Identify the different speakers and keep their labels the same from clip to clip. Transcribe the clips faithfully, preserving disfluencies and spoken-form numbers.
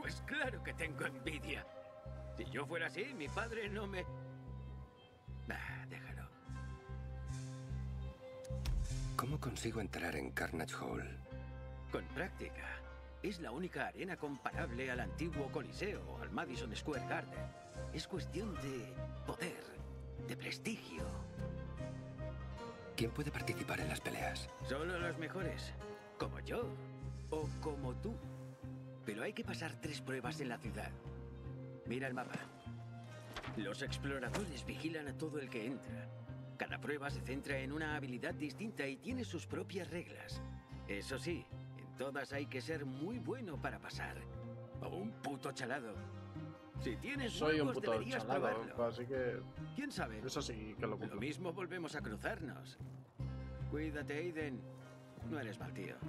Speaker 1: Pues claro que tengo envidia. Si yo fuera así, mi padre no me... Ah, déjalo.
Speaker 2: ¿Cómo consigo entrar en Carnage Hall?
Speaker 1: Con práctica. Es la única arena comparable al antiguo Coliseo o al Madison Square Garden. Es cuestión de poder, de prestigio.
Speaker 2: ¿Quién puede participar en las peleas?
Speaker 1: Solo los mejores. Como yo. O como tú. Pero hay que pasar tres pruebas en la ciudad. Mira el mapa. Los exploradores vigilan a todo el que entra. Cada prueba se centra en una habilidad distinta y tiene sus propias reglas. Eso sí, en todas hay que ser muy bueno para pasar. O un puto chalado. Si tienes
Speaker 3: Soy un
Speaker 1: huevos,
Speaker 3: puto
Speaker 1: deberías
Speaker 3: chalado,
Speaker 1: probarlo.
Speaker 3: así que...
Speaker 1: ¿Quién sabe?
Speaker 3: Eso sí que lo
Speaker 1: Lo
Speaker 3: cumplo.
Speaker 1: mismo volvemos a cruzarnos. Cuídate, Aiden. No eres mal tío.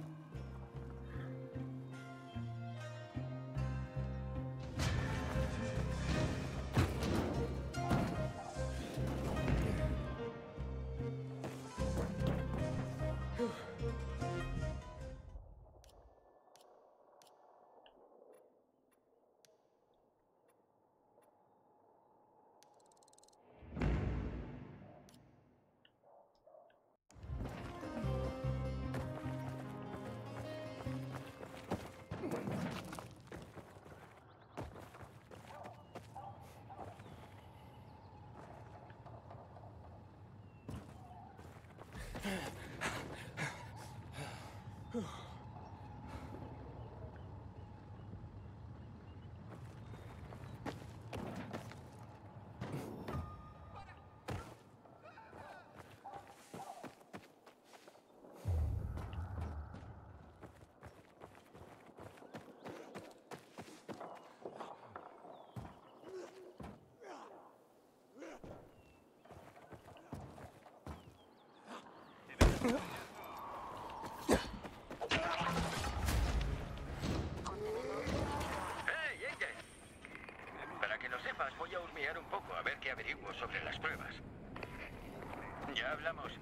Speaker 4: ¡Hey, Aiden! Para que lo sepas, voy a husmear un poco a ver qué averiguo sobre las pruebas. Ya hablamos.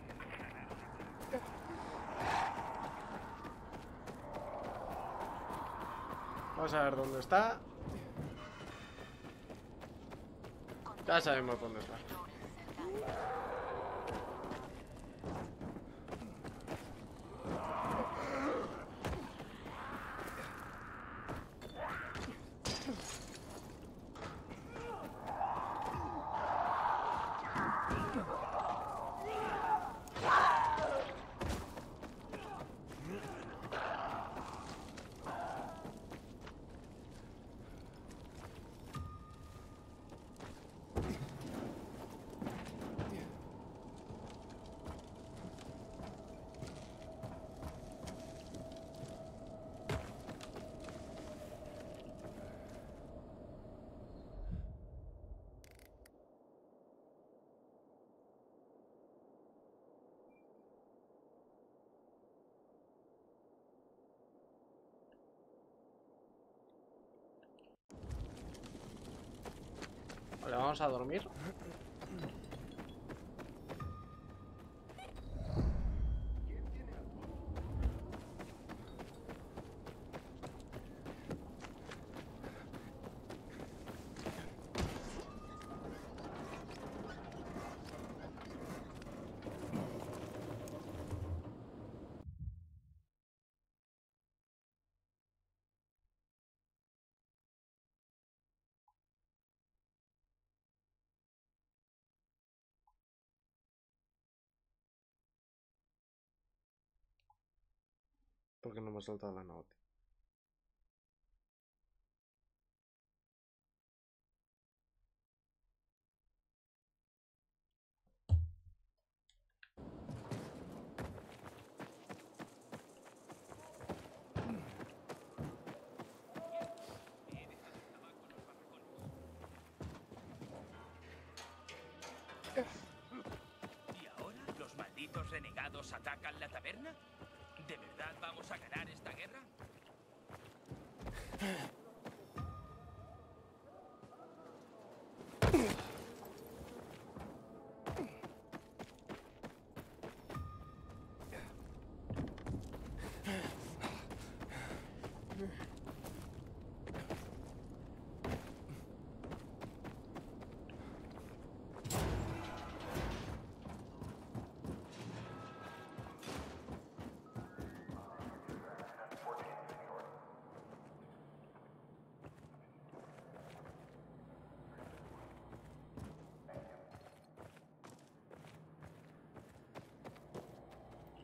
Speaker 3: Vamos a ver dónde está. Ya sabemos dónde está. Vale, vamos a dormir. Porque no me ha saltado la nota.
Speaker 5: ¿Y ahora los malditos renegados atacan la taberna? ¿De verdad vamos a ganar esta guerra?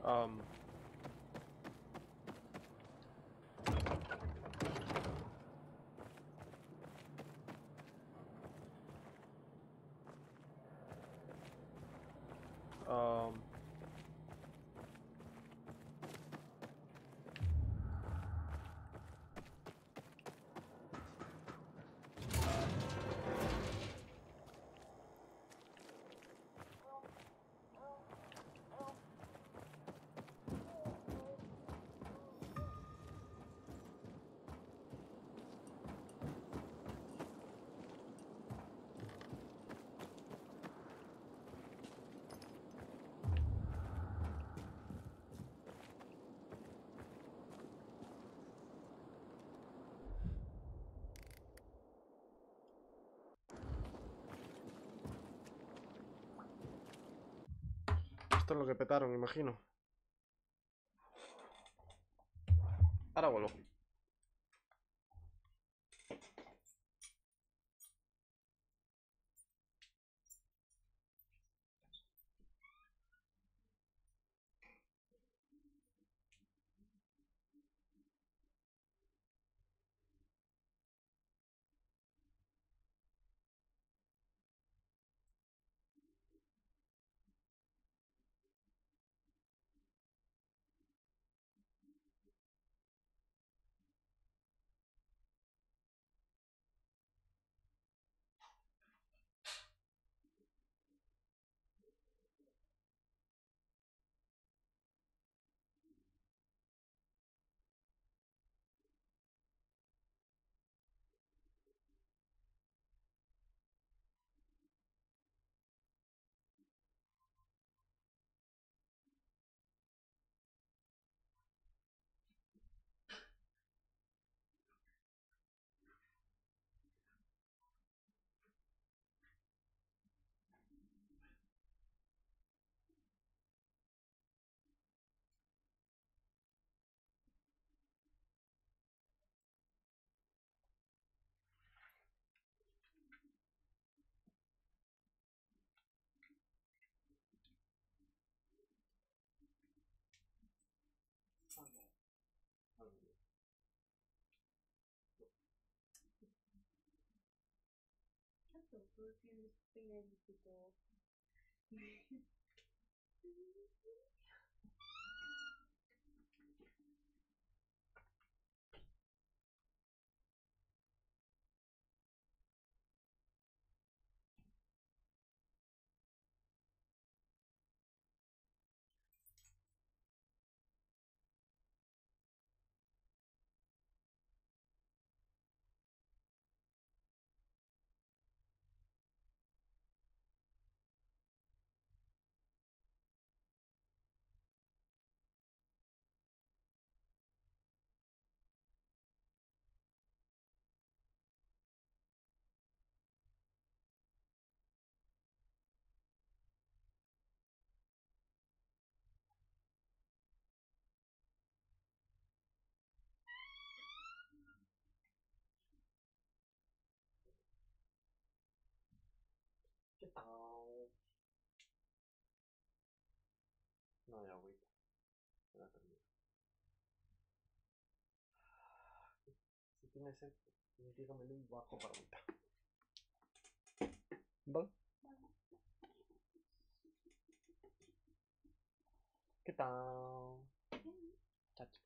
Speaker 3: Um, um, esto es lo que petaron, imagino. Ahora vuelvo. ¿Qué tal? No hay agüita. Ya termino. Si tienes sed, dígame un bajo para agüita. ¿Vale? ¿Qué tal? Chacho.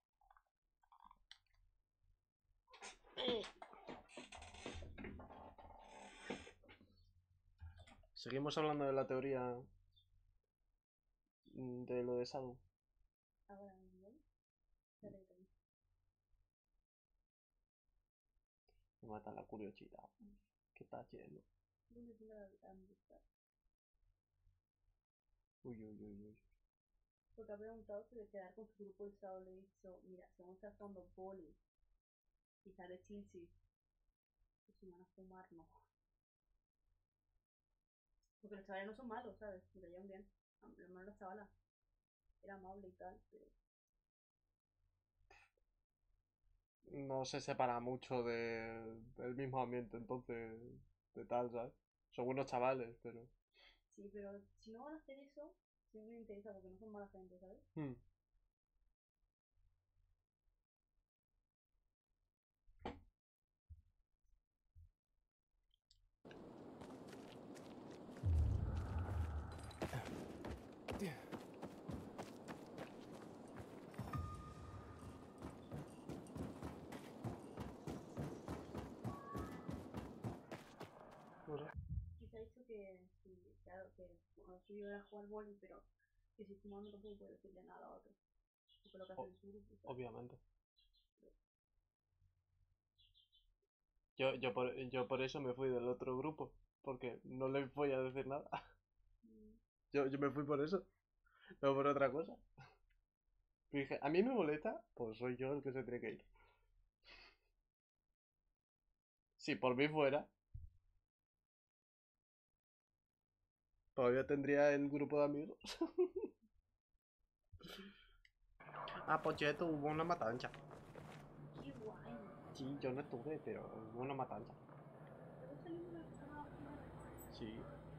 Speaker 3: Seguimos hablando de la teoría de lo de Shadow.
Speaker 6: Ahora mismo.
Speaker 3: Me mata la curiosidad. ¿Qué está haciendo? Uy, uy, uy, uy.
Speaker 6: Porque ha preguntado si de quedar con su grupo de estado le he dicho, mira, si vamos a estar jugando boli y sale Chinchi, pues si van a fumar, no. Porque los chavales no son malos, ¿sabes? Se llevan bien. Lo malo la chavala era amable y tal, pero...
Speaker 3: No se separa mucho de, del mismo ambiente, entonces, de tal, ¿sabes? Son buenos chavales, pero...
Speaker 6: Sí, pero si no van a hacer eso, siempre me interesa porque no son mala gente, ¿sabes?
Speaker 3: Hmm.
Speaker 6: Y te ha dicho que, sí, claro, que lo suyo era jugar boli, pero que si fumando tampoco puede decirle nada a otro. Porque lo que hace
Speaker 3: O-
Speaker 6: en su grupo. ¿sabes?
Speaker 3: Obviamente. Yo, yo, por, yo por eso me fui del otro grupo. Porque no le voy a decir nada.
Speaker 6: Mm.
Speaker 3: Yo, yo me fui por eso. No por otra cosa. Y dije, a mí me molesta, pues soy yo el que se tiene que ir. Si por mí fuera, todavía tendría el grupo de amigos. Ah, por cierto, hubo una matanza.
Speaker 6: Qué guay.
Speaker 3: Sí, yo no estuve, pero hubo una matanza.
Speaker 6: Pero salimos a jugar.
Speaker 3: Sí.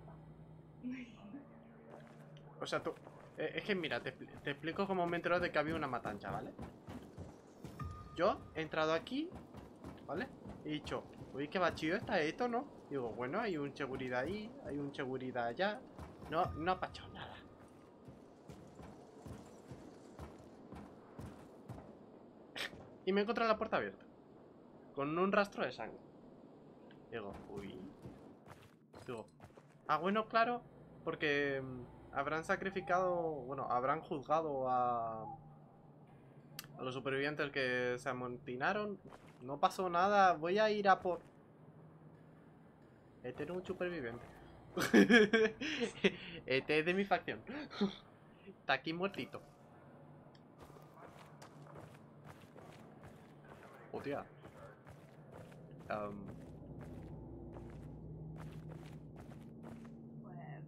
Speaker 3: O sea, tú... eh, es que mira, te, expli- te explico cómo me entero de que había una matanza, ¿vale? Yo he entrado aquí, ¿vale? He dicho, uy, qué chido está esto, ¿no? Digo, bueno, hay un seguridad ahí, hay un seguridad allá. No, no ha pasado nada. Y me he encontrado la puerta abierta. Con un rastro de sangre. Digo, uy. Digo, ah, bueno, claro. Porque mm, habrán sacrificado, bueno, habrán juzgado a... A los supervivientes que se amotinaron. No pasó nada, voy a ir a por... Este no es un superviviente. Este es de mi facción. Está aquí muertito. Hostia. Um,
Speaker 6: Pues.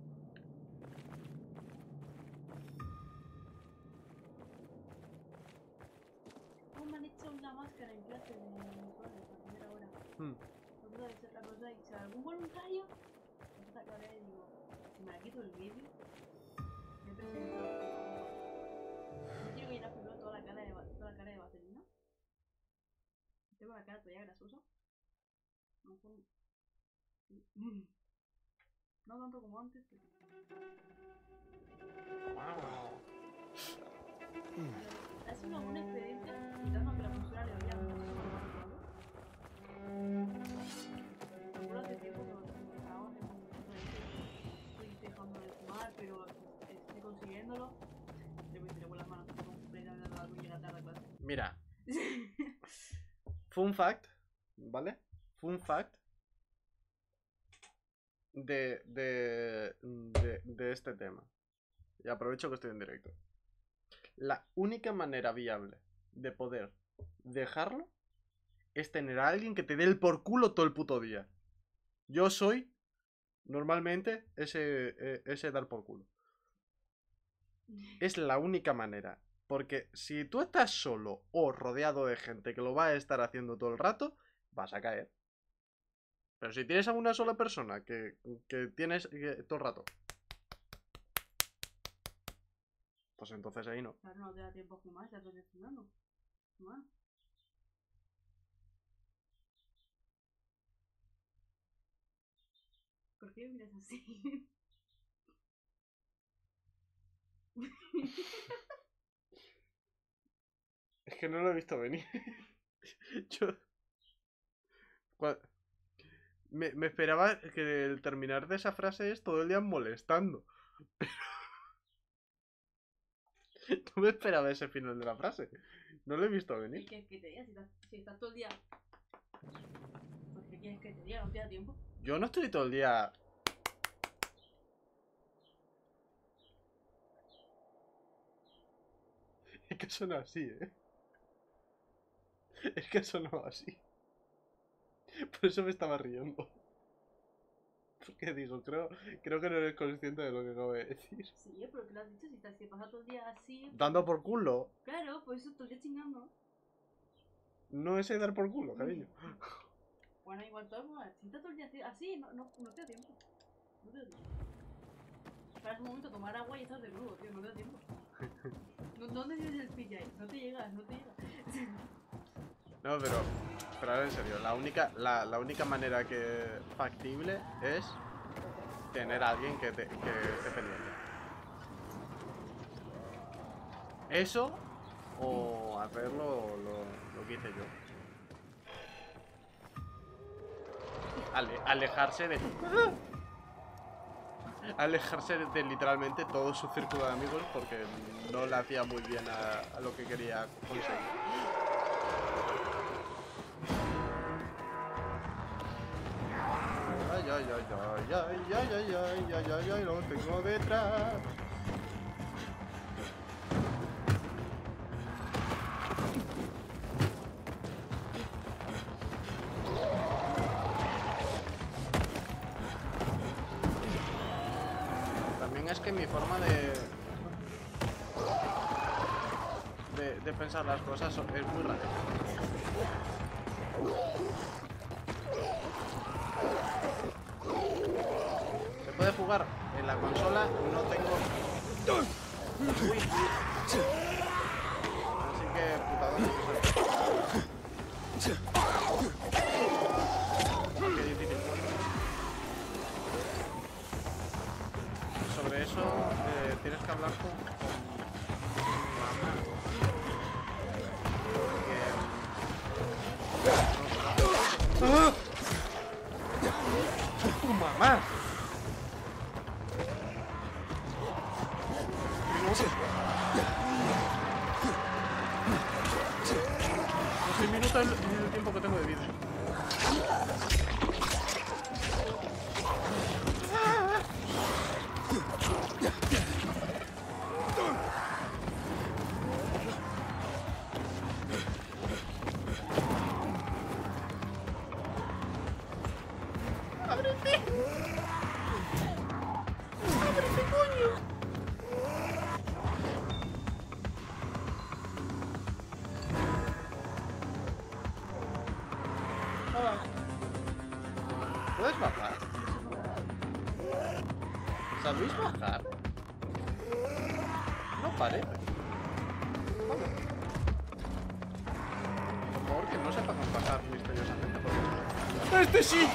Speaker 6: ¿Cómo me han hecho una máscara en clase de uniforme a primera hora?
Speaker 3: hmm.
Speaker 6: La profesora la profesora ha dicho, ¿algún voluntario? Entonces acabé y digo, si me la quito el vídeo, me presento. Me quiero llenar primero toda la cara de, va- toda la cara de vaselina. Tengo la cara todavía grasosa. A lo mejor. Sí. No tanto como antes, pero. Es una buena experiencia, quitando que la profesora le oía muchísimo más claro. Me acuerdo hace tiempo que estábamos en un momento de que estoy dejando de fumar, pero estoy consiguiéndolo. Le voy a tirar las manos completamente a la luz y llegar tarde a clase.
Speaker 3: Mira, fun fact, ¿vale? Fun fact de, de, de, de este tema. Y aprovecho que estoy en directo. La única manera viable de poder dejarlo es tener a alguien que te dé el por culo todo el puto día. Yo soy normalmente ese, eh, ese dar por culo. Es la única manera. Porque si tú estás solo o rodeado de gente que lo va a estar haciendo todo el rato, vas a caer. Pero si tienes a una sola persona que, que tienes que, todo el rato, pues entonces ahí no.
Speaker 6: Claro, no te da tiempo a fumar, estás fumando. Fumar. ¿Por qué miras así?
Speaker 3: Es que no lo he visto venir. Yo... cua- Me, me esperaba que el terminar de esa frase es todo el día molestando. No me esperaba ese final de la frase. No lo he visto
Speaker 6: ¿Qué
Speaker 3: venir.
Speaker 6: quieres que te diga? Si estás, si estás todo el día. Pues, ¿qué quieres que te diga? No te da tiempo.
Speaker 3: Yo no estoy todo el día... Es que suena así, ¿eh? Es que sonó así. Por eso me estaba riendo. Porque digo, creo, creo que no eres consciente de lo que acabo de decir.
Speaker 6: Sí, pero que lo has dicho, si estás si pasa todo el día así. pues-
Speaker 3: Dando por culo.
Speaker 6: Claro, pues eso todo el día chingando.
Speaker 3: No es dar por culo, cariño.
Speaker 6: Bueno, igual todo, si estás todo el día así, así no, no, no te da tiempo. No te da tiempo. esperas un momento a tomar agua y estás de nuevo, tío, no te da tiempo. ¿Dó- ¿Dónde tienes el pilla ahí? No te llegas, no te llegas.
Speaker 3: No, pero, pero ahora en serio, la única, la, la única manera que factible es tener a alguien que, te, que esté pendiente. Eso o hacerlo lo, lo que hice yo. Ale, alejarse de... Alejarse de literalmente todo su círculo de amigos porque no le hacía muy bien a, a lo que quería conseguir. Ay, ay, ay, ay, ay, ay, ay, ay, ay, ay, ay, lo tengo detrás. También es que mi forma de... De, de pensar las cosas es muy rara. Se puede jugar en la consola, no tengo... Uy. Así que, putado. Qué difícil. Sobre eso, eh, tienes que hablar con... con mi mamá. Porque... ¡Ah! ¡Tu mamá! No sé, minutos es el tiempo que tengo de vida. ¡Ábrete! ¡Ábrete, coño! Ah. ¿Puedes bajar? ¿Sabéis bajar? No parece. Vamos. Por favor, que no sepamos bajar misteriosamente. Porque... ¡Este sí!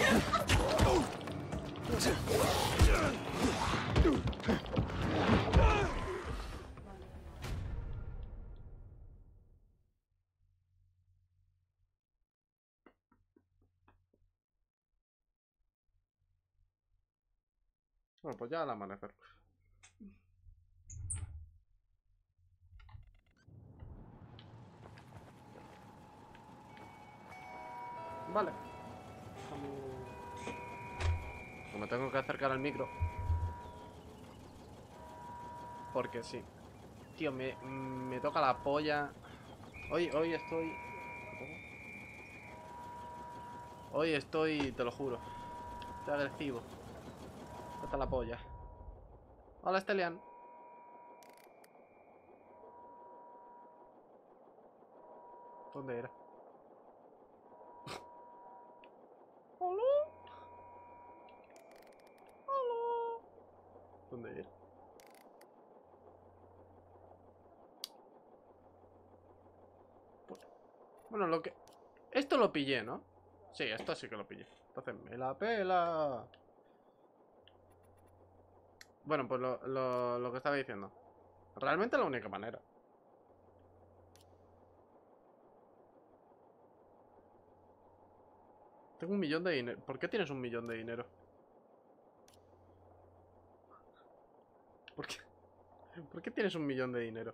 Speaker 3: Bueno, pues ya al amanecer. Vale. Me tengo que acercar al micro. Porque sí. Tío, me, me toca la polla. Hoy, hoy estoy... Hoy estoy, te lo juro. Estoy agresivo. Toca la polla. Hola, Stelian. ¿Dónde era? ¿Hola? ¿Hola? ¿Dónde era? Bueno, lo que... Esto lo pillé, ¿no? Sí, esto sí que lo pillé. Entonces me la pela. Bueno, pues lo, lo, lo que estaba diciendo. Realmente la única manera. Tengo un millón de dinero. ¿Por qué tienes un millón de dinero? ¿Por qué? ¿Por qué tienes un millón de dinero?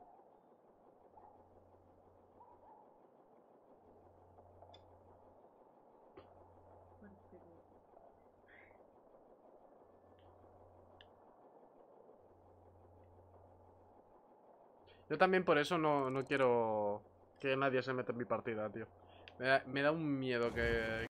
Speaker 3: Yo también por eso no, no quiero que nadie se meta en mi partida, tío. Me da, me da un miedo que,